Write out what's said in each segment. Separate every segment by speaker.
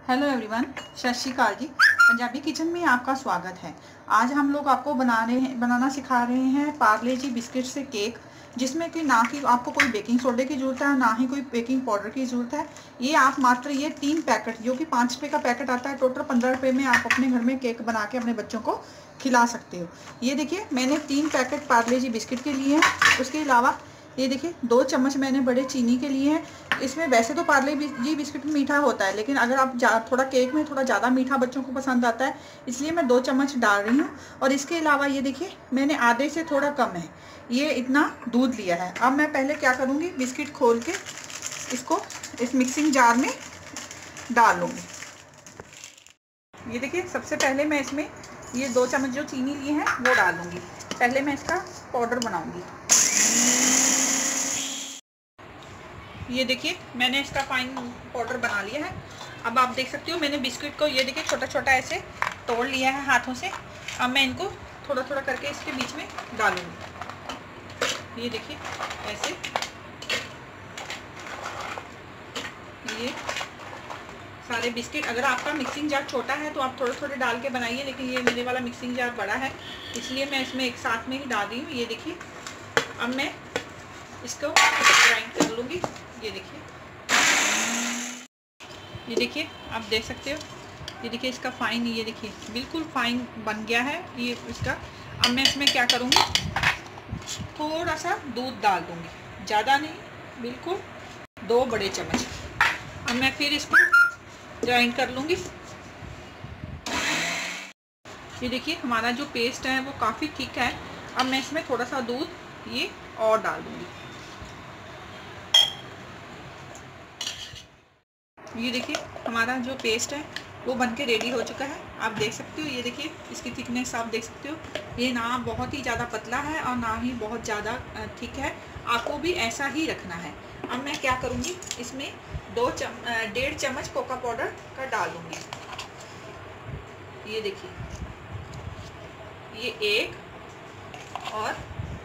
Speaker 1: Hello everyone, सत श्री अकाल जी। Punjabi kitchen में आपका स्वागत है। आज हम लोग आपको बनाना सिखा रहे हैं पार्ले जी बिस्किट से केक, जिसमें कि ना कि आपको कोई बेकिंग सोडे की ज़रूरत है, ना ही कोई बेकिंग पाउडर की ज़रूरत है। ये आप मात्र ये 3 पैकेट, जो कि 5 रुपये का पैकेट आता है, टोटल 15 रुपये में आप अपने घर में केक बना के अपने बच्चों को खिला सकते हो। ये देखिए, मैंने 3 पैकेट पार्ले जी बिस्किट के लिए हैं। उसके अलावा ये देखिए 2 चम्मच मैंने बड़े चीनी के लिए हैं। इसमें वैसे तो पार्ले जी बिस्किट मीठा होता है, लेकिन अगर आप थोड़ा केक में थोड़ा ज़्यादा मीठा बच्चों को पसंद आता है, इसलिए मैं 2 चम्मच डाल रही हूँ। और इसके अलावा ये देखिए, मैंने आधे से थोड़ा कम है ये इतना दूध लिया है। अब मैं पहले क्या करूँगी, बिस्किट खोल के इसको इस मिक्सिंग जार में डाल लूँगी। ये देखिए, सबसे पहले मैं इसमें ये 2 चम्मच जो चीनी लिए हैं वो डाल दूँगी। पहले मैं इसका पाउडर बनाऊँगी। ये देखिए, मैंने इसका फाइन पाउडर बना लिया है। अब आप देख सकते हो, मैंने बिस्किट को ये देखिए छोटा छोटा ऐसे तोड़ लिया है हाथों से। अब मैं इनको थोड़ा थोड़ा करके इसके बीच में डालूंगी। ये देखिए ऐसे, ये सारे बिस्किट। अगर आपका मिक्सिंग जार छोटा है तो आप थोड़े थोड़े डाल के बनाइए, लेकिन ये मेरे वाला मिक्सिंग जार बड़ा है, इसलिए मैं इसमें एक साथ में ही डाल रही हूँ। ये देखिए, अब मैं इसको ग्राइंड कर लूँगी। ये देखिए आप देख सकते हो, ये देखिए इसका फाइन, ये देखिए बिल्कुल फाइन बन गया है ये इसका। अब मैं इसमें क्या करूँगी, थोड़ा सा दूध डाल दूँगी, ज़्यादा नहीं, बिल्कुल 2 बड़े चम्मच। अब मैं फिर इसको ग्राइंड कर लूँगी। ये देखिए, हमारा जो पेस्ट है वो काफ़ी थिक है। अब मैं इसमें थोड़ा सा दूध ये और डाल दूँगी। ये देखिए, हमारा जो पेस्ट है वो बनके रेडी हो चुका है। आप देख सकते हो, ये देखिए इसकी थिकनेस आप देख सकते हो। ये ना बहुत ही ज़्यादा पतला है और ना ही बहुत ज़्यादा थिक है, आपको भी ऐसा ही रखना है। अब मैं क्या करूँगी, इसमें 1.5 चम्मच कोका पाउडर का डाल दूँगी। ये देखिए, ये 1 और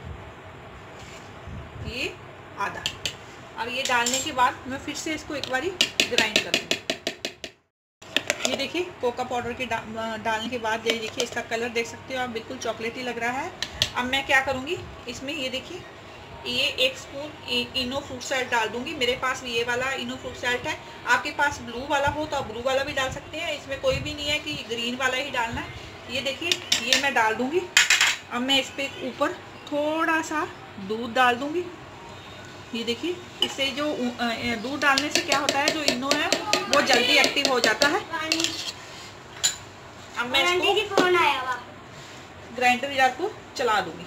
Speaker 1: ये आधा। अब ये डालने के बाद मैं फिर से इसको एक बारी ग्राइंड कर लूँगी। ये देखिए, कोका पाउडर के डालने के बाद ये देखिए इसका कलर देख सकते हो आप, बिल्कुल चॉकलेटी लग रहा है। अब मैं क्या करूँगी, इसमें ये देखिए ये 1 स्पून इनो फ्रूट सॉल्ट डाल दूँगी। मेरे पास ये वाला इनो फ्रूट सॉल्ट है, आपके पास ब्लू वाला हो तो आप ब्लू वाला भी डाल सकते हैं। इसमें कोई भी नहीं है कि ग्रीन वाला ही डालना है। ये देखिए, ये मैं डाल दूँगी। अब मैं इस पर ऊपर थोड़ा सा दूध डाल दूँगी। ये देखिए, इससे जो दूध डालने से क्या होता है, जो इनो है वो जल्दी एक्टिव हो जाता है। अब मैं इसको ग्राइंडर जार को चला दूंगी।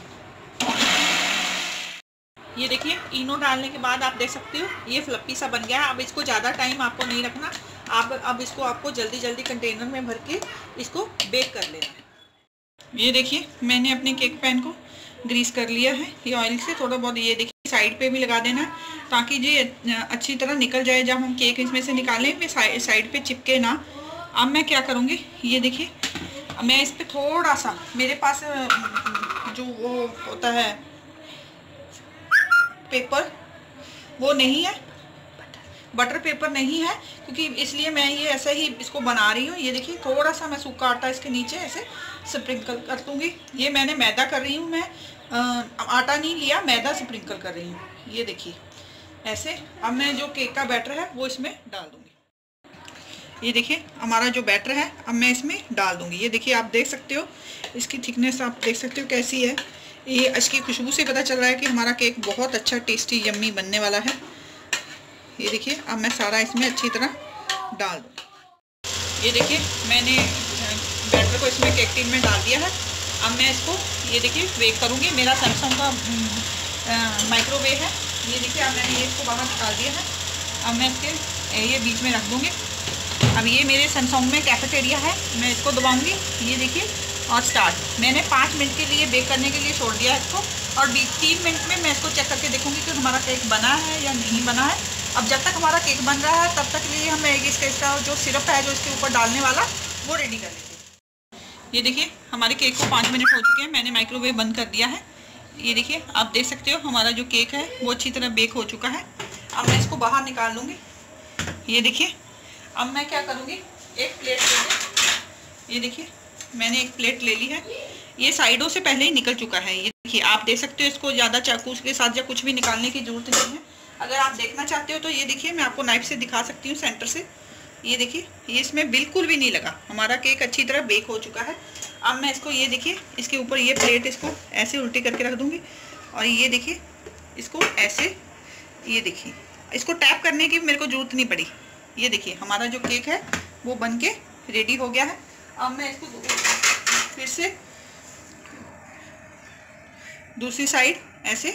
Speaker 1: ये देखिए, इनो डालने के बाद आप देख सकते हो ये फ्लफी सा बन गया है। अब इसको ज़्यादा टाइम आपको नहीं रखना, अब इसको आपको जल्दी जल्दी कंटेनर में भर के इसको बेक कर लेना है। ये देखिए, मैंने अपने केक पैन को ग्रीस कर लिया है ये ऑयल से थोड़ा बहुत। ये देखिए, साइड पे भी लगा देना है ताकि ये अच्छी तरह निकल जाए। जब हम केक इसमें से निकालें फिर साइड पे चिपके ना। अब मैं क्या करूँगी, ये देखिए, मैं इस पे थोड़ा सा, मेरे पास जो वो होता है पेपर, वो नहीं है, बटर पेपर नहीं है, क्योंकि इसलिए मैं ये ऐसे ही इसको बना रही हूँ। ये देखिए, थोड़ा सा मैं सूखा आटा इसके नीचे ऐसे स्प्रिंकल कर दूँगी। ये मैंने मैदा कर रही हूँ, मैं आटा नहीं लिया, मैदा स्प्रिंकल कर रही हूँ। ये देखिए ऐसे। अब मैं जो केक का बैटर है वो इसमें डाल दूँगी। ये देखिए, हमारा जो बैटर है अब मैं इसमें डाल दूँगी। ये देखिए, आप देख सकते हो इसकी थिकनेस, आप देख सकते हो कैसी है। ये इसकी खुशबू से पता चल रहा है कि हमारा केक बहुत अच्छा टेस्टी यम्मी बनने वाला है। ये देखिए, अब मैं सारा इसमें अच्छी तरह डाल दूँ। ये देखिए, मैंने बैटर को इसमें केक टिन में डाल दिया है। अब मैं इसको ये देखिए बेक करूँगी। मेरा सैमसंग का माइक्रोवेव है। ये देखिए, अब मैंने ये इसको बाहर निकाल दिया है। अब मैं इसके ये बीच में रख दूँगी। अब ये मेरे सैमसंग में कैफेटेरिया है, मैं इसको दबाऊँगी। ये देखिए, और स्टार्ट। मैंने 5 मिनट के लिए बेक करने के लिए छोड़ दिया है इसको, और 3 मिनट में मैं इसको चेक करके देखूँगी कि हमारा केक बना है या नहीं बना है। अब जब तक हमारा केक बन रहा है तब तक लिए हम इसका जो सिरप है जो इसके ऊपर डालने वाला वो रेडी कर लेते हैं। ये देखिए, हमारे केक को 5 मिनट हो चुके हैं, मैंने माइक्रोवेव बंद कर दिया है। ये देखिए, आप देख सकते हो हमारा जो केक है वो अच्छी तरह बेक हो चुका है। अब मैं इसको बाहर निकाल लूँगी। ये देखिए, अब मैं क्या करूँगी, एक प्लेट ले लें। ये देखिए मैंने एक प्लेट ले ली है, ये साइडों से पहले ही निकल चुका है। ये देखिए आप देख सकते हो, इसको ज़्यादा चाकू के साथ या कुछ भी निकालने की ज़रूरत नहीं है। अगर आप देखना चाहते हो तो ये देखिए मैं आपको नाइफ से दिखा सकती हूँ सेंटर से। ये देखिए ये इसमें बिल्कुल भी नहीं लगा, हमारा केक अच्छी तरह बेक हो चुका है। अब मैं इसको ये देखिए इसके ऊपर ये प्लेट इसको ऐसे उल्टी करके रख दूँगी और ये देखिए इसको ऐसे, ये देखिए इसको टैप करने की मेरे को ज़रूरत नहीं पड़ी। ये देखिए हमारा जो केक है वो बन के रेडी हो गया है। अब मैं इसको फिर से दूसरी साइड ऐसे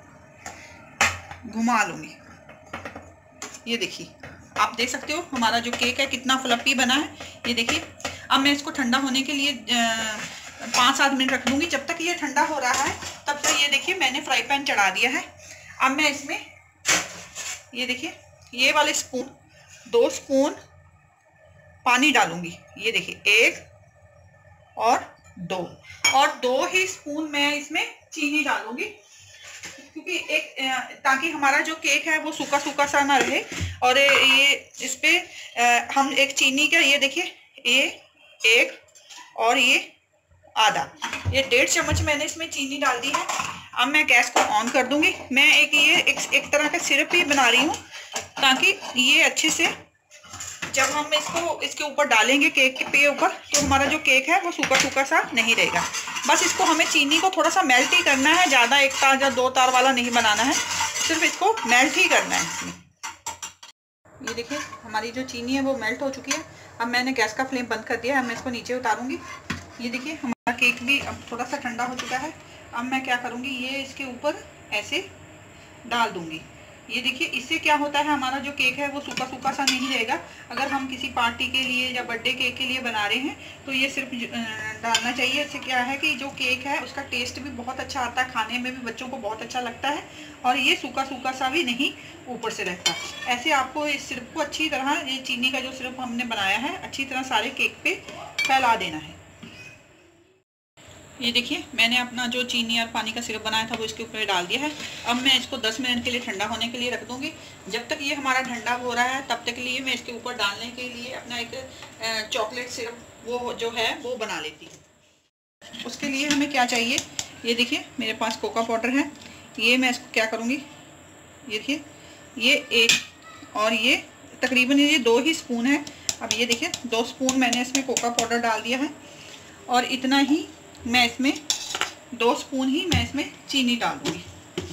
Speaker 1: घुमा लूँगी। ये देखिए आप देख सकते हो हमारा जो केक है कितना फ्लफी बना है। ये देखिए अब मैं इसको ठंडा होने के लिए 5-7 मिनट रख दूँगी। जब तक ये ठंडा हो रहा है तब तक ये देखिए मैंने फ्राई पैन चढ़ा दिया है। अब मैं इसमें ये देखिए ये वाले स्पून 2 स्पून पानी डालूंगी। ये देखिए 1 और 2 ही स्पून मैं इसमें चीनी डालूंगी, क्योंकि ताकि हमारा जो केक है वो सूखा सूखा सा ना रहे। और ये इस पे हम एक चीनी का, ये देखिए ये 1 और ये आधा, ये 1.5 चम्मच मैंने इसमें चीनी डाल दी है। अब मैं गैस को ऑन कर दूंगी। मैं एक तरह का सिरप ही बना रही हूँ, ताकि ये अच्छे से जब हम इसको इसके ऊपर डालेंगे केक के ऊपर, तो हमारा जो केक है वो सूखा सूखा सा नहीं रहेगा। बस इसको हमें चीनी को थोड़ा सा मेल्ट ही करना है, ज़्यादा 1 तार या 2 तार वाला नहीं बनाना है, सिर्फ इसको मेल्ट ही करना है इसमें। ये देखिए हमारी जो चीनी है वो मेल्ट हो चुकी है। अब मैंने गैस का फ्लेम बंद कर दिया है। अब मैं इसको नीचे उतारूंगी। ये देखिए हमारा केक भी अब थोड़ा सा ठंडा हो चुका है। अब मैं क्या करूँगी, ये इसके ऊपर ऐसे डाल दूँगी। ये देखिए इससे क्या होता है, हमारा जो केक है वो सूखा सूखा सा नहीं रहेगा। अगर हम किसी पार्टी के लिए या बर्थडे केक के लिए बना रहे हैं तो ये सिर्फ डालना चाहिए। इससे क्या है कि जो केक है उसका टेस्ट भी बहुत अच्छा आता है, खाने में भी बच्चों को बहुत अच्छा लगता है, और ये सूखा सूखा सा भी नहीं ऊपर से रहता। ऐसे आपको इस सिरप को अच्छी तरह, ये चीनी का जो सिरप हमने बनाया है, अच्छी तरह सारे केक पे फैला देना है। ये देखिए मैंने अपना जो चीनी और पानी का सिरप बनाया था वो इसके ऊपर डाल दिया है। अब मैं इसको 10 मिनट के लिए ठंडा होने के लिए रख दूंगी। जब तक ये हमारा ठंडा हो रहा है तब तक के लिए मैं इसके ऊपर डालने के लिए अपना एक चॉकलेट सिरप वो जो है वो बना लेती हूँ। उसके लिए हमें क्या चाहिए, ये देखिए मेरे पास कोका पाउडर है। ये मैं इसको क्या करूँगी, ये देखिए ये 1 और ये तकरीबन ये 2 ही स्पून है। अब ये देखिए 2 स्पून मैंने इसमें कोका पाउडर डाल दिया है, और इतना ही मैं इसमें 2 स्पून ही मैं इसमें चीनी डालूंगी।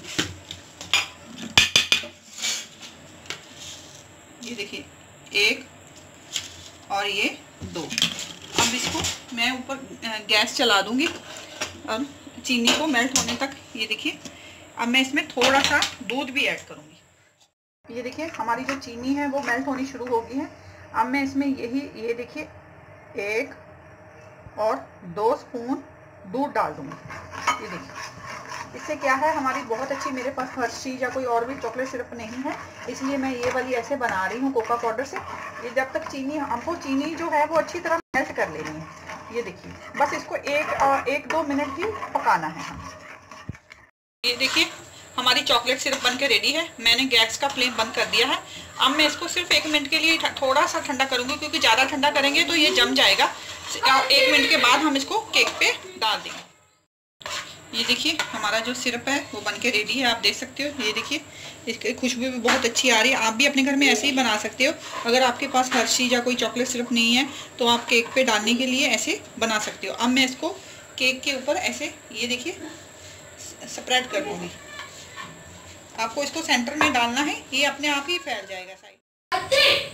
Speaker 1: ये देखिए 1 और ये 2। अब इसको मैं ऊपर गैस चला दूंगी और चीनी को मेल्ट होने तक। ये देखिए अब मैं इसमें थोड़ा सा दूध भी ऐड करूंगी। ये देखिए हमारी जो चीनी है वो मेल्ट होनी शुरू हो गई है। अब मैं इसमें ये देखिए 1 और 2 स्पून दूध डाल दूंगी। ये देखिए इससे क्या है, हमारी बहुत अच्छी, मेरे पास हर्शीज या कोई और भी चॉकलेट सिरप नहीं है, इसलिए मैं ये वाली ऐसे बना रही हूँ कोका पाउडर से। ये जब तक चीनी, हमको चीनी जो है वो अच्छी तरह मेल्ट कर लेनी है। ये देखिए बस इसको 1-2 मिनट ही पकाना है हमें। ये देखिए हमारी चॉकलेट सिरप बनके रेडी है। मैंने गैस का फ्लेम बंद कर दिया है। अब मैं इसको सिर्फ 1 मिनट के लिए थोड़ा सा ठंडा करूँगी, क्योंकि ज़्यादा ठंडा करेंगे तो ये जम जाएगा। 1 मिनट के बाद हम इसको केक पे डाल देंगे। ये देखिए हमारा जो सिरप है वो बनके रेडी है, आप देख सकते हो। ये देखिए इसकी खुशबू भी बहुत अच्छी आ रही है। आप भी अपने घर में ऐसे ही बना सकते हो। अगर आपके पास हर्शीज या कोई चॉकलेट सिरप नहीं है तो आप केक पे डालने के लिए ऐसे बना सकते हो। अब मैं इसको केक के ऊपर ऐसे, ये देखिए स्प्रेड कर दूँगी। आपको इसको सेंटर में डालना है, ये अपने आप ही फैल जाएगा साइड।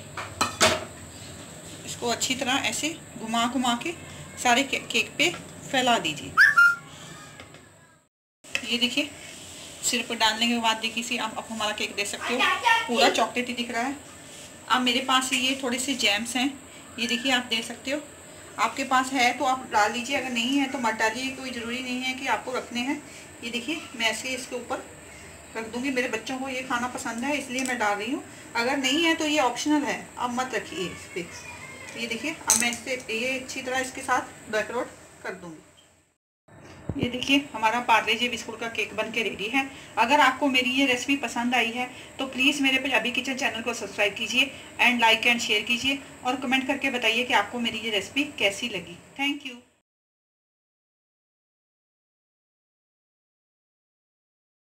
Speaker 1: इसको अच्छी तरह ऐसे घुमा घुमा के सारे केक पे फैला दीजिए। ये देखिए सिरप डालने के बाद देखिए अब हमारा केक देख सकते हो पूरा चॉकलेटी दिख रहा है। अब मेरे पास ये थोड़े से जैम्स हैं, ये देखिए आप देख सकते हो। आपके पास है तो आप डाल लीजिए, अगर नहीं है तो मत डालिए, कोई ज़रूरी नहीं है कि आपको रखने हैं। ये देखिए मैं ऐसे इसके ऊपर रख दूंगी। मेरे बच्चों को ये खाना पसंद है इसलिए मैं डाल रही हूँ। अगर नहीं है तो ये ऑप्शनल है, अब मत रखिए इस पर। ये देखिए अब मैं इससे ये अच्छी तरह इसके साथ डेकोरेट कर दूंगी। ये देखिए हमारा पार्ले जी बिस्कुट का केक बन के रेडी है। अगर आपको मेरी ये रेसिपी पसंद आई है तो प्लीज़ मेरे पंजाबी किचन चैनल को सब्सक्राइब कीजिए एंड लाइक एंड शेयर कीजिए और कमेंट करके बताइए कि आपको मेरी ये रेसिपी कैसी लगी। Thank you.